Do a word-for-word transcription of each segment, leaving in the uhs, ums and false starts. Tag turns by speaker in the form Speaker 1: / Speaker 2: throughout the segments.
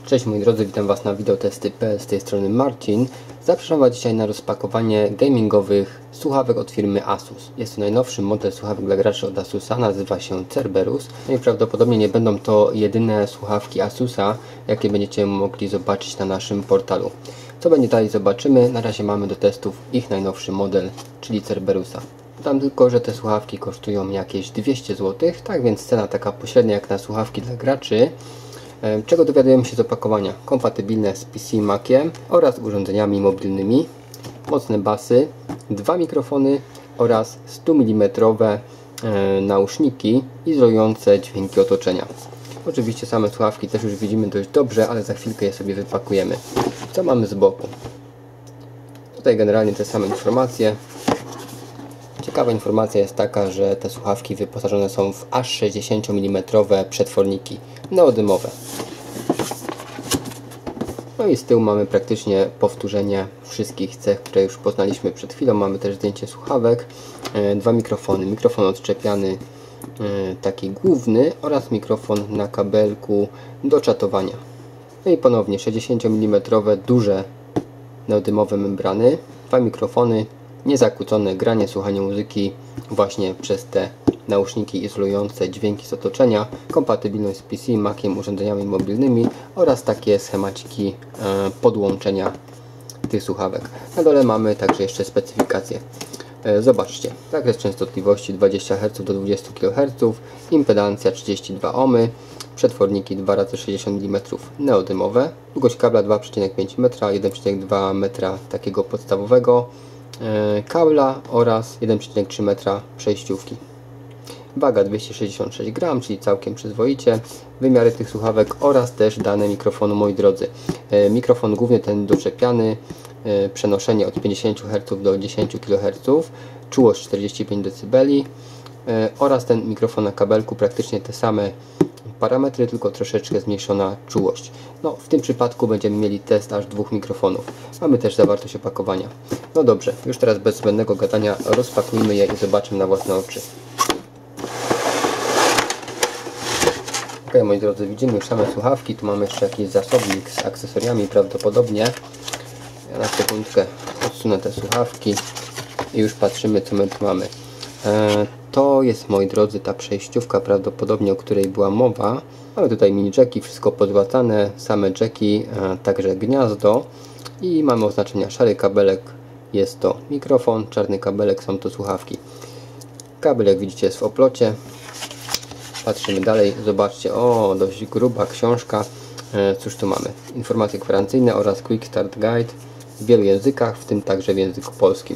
Speaker 1: Cześć moi drodzy, witam Was na wideotesty kropka p l, z tej strony Marcin. Zapraszam Was dzisiaj na rozpakowanie gamingowych słuchawek od firmy Asus. Jest to najnowszy model słuchawek dla graczy od Asusa, nazywa się Cerberus. No i prawdopodobnie nie będą to jedyne słuchawki Asusa, jakie będziecie mogli zobaczyć na naszym portalu. Co będzie dalej, zobaczymy. Na razie mamy do testów ich najnowszy model, czyli Cerberusa. Dodam tylko, że te słuchawki kosztują jakieś dwieście złotych, tak więc cena taka pośrednia jak na słuchawki dla graczy. Czego dowiadujemy się z opakowania? Kompatybilne z P C i Maciem oraz urządzeniami mobilnymi, mocne basy, dwa mikrofony oraz sto milimetrów nauszniki izolujące dźwięki otoczenia. Oczywiście same słuchawki też już widzimy dość dobrze, ale za chwilkę je sobie wypakujemy. Co mamy z boku? Tutaj generalnie te same informacje. Ciekawa informacja jest taka, że te słuchawki wyposażone są w aż sześćdziesiąt milimetrów przetworniki neodymowe. No i z tyłu mamy praktycznie powtórzenie wszystkich cech, które już poznaliśmy przed chwilą. Mamy też zdjęcie słuchawek, dwa mikrofony, mikrofon odczepiany taki główny oraz mikrofon na kabelku do czatowania. No i ponownie sześćdziesiąt milimetrów duże neodymowe membrany, dwa mikrofony, niezakłócone granie, słuchanie muzyki właśnie przez te nauszniki izolujące dźwięki z otoczenia, kompatybilność z P C, Maciem, urządzeniami mobilnymi oraz takie schemaciki e, podłączenia tych słuchawek. Na dole mamy także jeszcze specyfikacje. E, zobaczcie, zakres częstotliwości dwadzieścia herców do dwudziestu kiloherców, impedancja trzydzieści dwa ohmy, przetworniki dwa razy sześćdziesiąt milimetrów neodymowe, długość kabla dwa przecinek pięć metra, jeden przecinek dwa metra takiego podstawowego kabla oraz jeden przecinek trzy metra przejściówki. Waga dwieście sześćdziesiąt sześć gramów, czyli całkiem przyzwoicie. Wymiary tych słuchawek oraz też dane mikrofonu, moi drodzy. Mikrofon głównie ten doczepiany, przenoszenie od pięćdziesięciu herców do dziesięciu kiloherców, czułość czterdzieści pięć decybeli oraz ten mikrofon na kabelku praktycznie te same parametry, tylko troszeczkę zmniejszona czułość. No, w tym przypadku będziemy mieli test aż dwóch mikrofonów. Mamy też zawartość opakowania. No dobrze, już teraz bez zbędnego gadania rozpakujmy je i zobaczymy na własne oczy. Ok, moi drodzy, widzimy już same słuchawki. Tu mamy jeszcze jakiś zasobnik z akcesoriami prawdopodobnie. Ja na sekundkę odsunę te słuchawki i już patrzymy, co my tu mamy. Eee, To jest, moi drodzy, ta przejściówka prawdopodobnie, o której była mowa. Mamy tutaj mini jacki, wszystko pozłacane, same jacki, a także gniazdo i mamy oznaczenia. Szary kabelek jest to mikrofon, czarny kabelek są to słuchawki. Kabel, jak widzicie, jest w oplocie. Patrzymy dalej, zobaczcie, o, dość gruba książka. E, cóż tu mamy? Informacje gwarancyjne oraz Quick Start Guide w wielu językach, w tym także w języku polskim.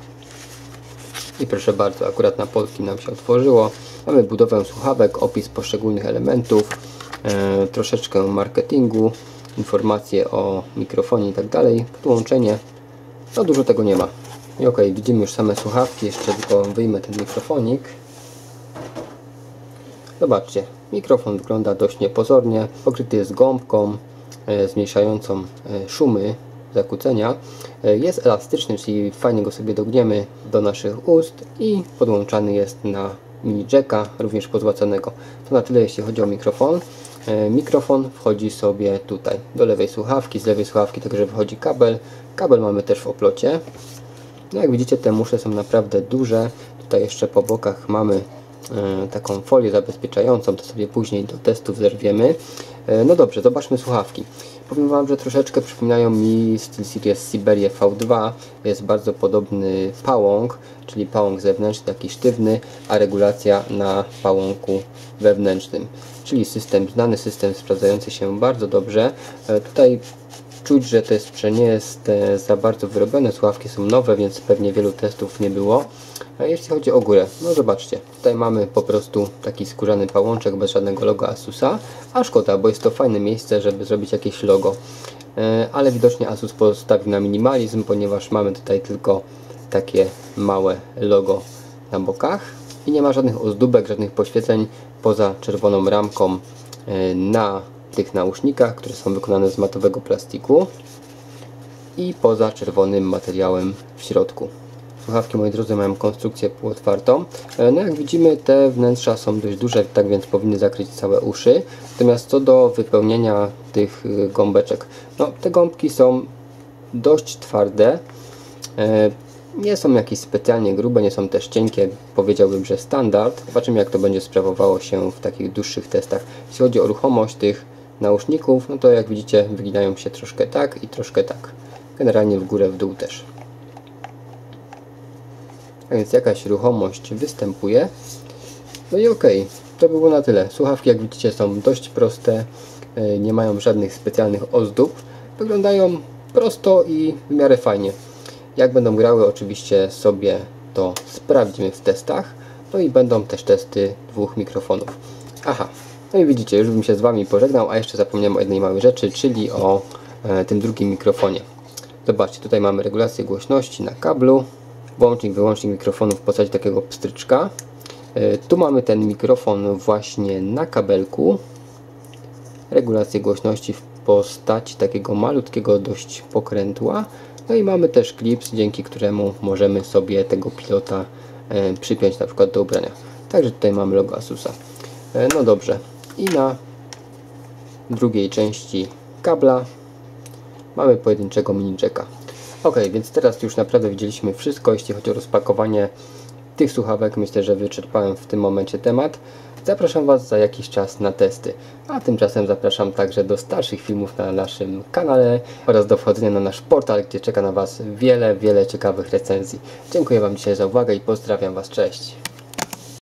Speaker 1: I proszę bardzo, akurat na polskim nam się otworzyło. Mamy budowę słuchawek, opis poszczególnych elementów, e, troszeczkę marketingu, informacje o mikrofonie i tak dalej, podłączenie. No dużo tego nie ma. I ok, widzimy już same słuchawki, jeszcze tylko wyjmę ten mikrofonik. Zobaczcie, mikrofon wygląda dość niepozornie, pokryty jest gąbką e, zmniejszającą e, szumy, zakłócenia. Jest elastyczny, czyli fajnie go sobie dogniemy do naszych ust i podłączany jest na mini jacka, również pozłacanego. To na tyle, jeśli chodzi o mikrofon. Mikrofon wchodzi sobie tutaj do lewej słuchawki, z lewej słuchawki także wychodzi kabel. Kabel mamy też w oplocie. No jak widzicie, te muszle są naprawdę duże. Tutaj jeszcze po bokach mamy e, taką folię zabezpieczającą, to sobie później do testów zerwiemy. E, no dobrze, zobaczmy słuchawki. Powiem Wam, że troszeczkę przypominają mi SteelSeries Siberia V dwa. Jest bardzo podobny pałąk, czyli pałąk zewnętrzny, taki sztywny, a regulacja na pałąku wewnętrznym. Czyli system, znany system sprawdzający się bardzo dobrze. E, tutaj czuć, że to jest, że nie jest e, za bardzo wyrobione. Słuchawki są nowe, więc pewnie wielu testów nie było. A jeśli chodzi o górę, no zobaczcie, tutaj mamy po prostu taki skórzany pałączek bez żadnego logo Asusa, a szkoda, bo jest to fajne miejsce, żeby zrobić jakieś logo. E, ale widocznie Asus postawił na minimalizm, ponieważ mamy tutaj tylko takie małe logo na bokach i nie ma żadnych ozdóbek, żadnych poświeceń poza czerwoną ramką e, na tych nausznikach, które są wykonane z matowego plastiku i poza czerwonym materiałem w środku. Słuchawki, moi drodzy, mają konstrukcję półotwartą. No jak widzimy, te wnętrza są dość duże, tak więc powinny zakryć całe uszy. Natomiast co do wypełnienia tych gąbeczek, no te gąbki są dość twarde. Nie są jakieś specjalnie grube, nie są też cienkie, powiedziałbym, że standard. Zobaczymy, jak to będzie sprawowało się w takich dłuższych testach. Jeśli chodzi o ruchomość tych nauszników, no to jak widzicie, wyginają się troszkę tak i troszkę tak. Generalnie w górę, w dół też. A więc jakaś ruchomość występuje. No i okej, okay, to było na tyle. Słuchawki, jak widzicie, są dość proste, nie mają żadnych specjalnych ozdób. Wyglądają prosto i w miarę fajnie. Jak będą grały, oczywiście sobie to sprawdzimy w testach. No i będą też testy dwóch mikrofonów. Aha, no i widzicie, już bym się z Wami pożegnał, a jeszcze zapomniałem o jednej małej rzeczy, czyli o e, tym drugim mikrofonie. Zobaczcie, tutaj mamy regulację głośności na kablu, włącznik, wyłącznik mikrofonu w postaci takiego pstryczka. E, tu mamy ten mikrofon właśnie na kabelku. Regulację głośności w postaci takiego malutkiego dość pokrętła. No i mamy też klips, dzięki któremu możemy sobie tego pilota e, przypiąć na przykład do ubrania. Także tutaj mamy logo Asusa. E, no dobrze. I na drugiej części kabla mamy pojedynczego mini jacka. Ok, więc teraz już naprawdę widzieliśmy wszystko, jeśli chodzi o rozpakowanie tych słuchawek. Myślę, że wyczerpałem w tym momencie temat. Zapraszam Was za jakiś czas na testy, a tymczasem zapraszam także do starszych filmów na naszym kanale oraz do wchodzenia na nasz portal, gdzie czeka na Was wiele, wiele ciekawych recenzji. Dziękuję Wam dzisiaj za uwagę i pozdrawiam Was, cześć!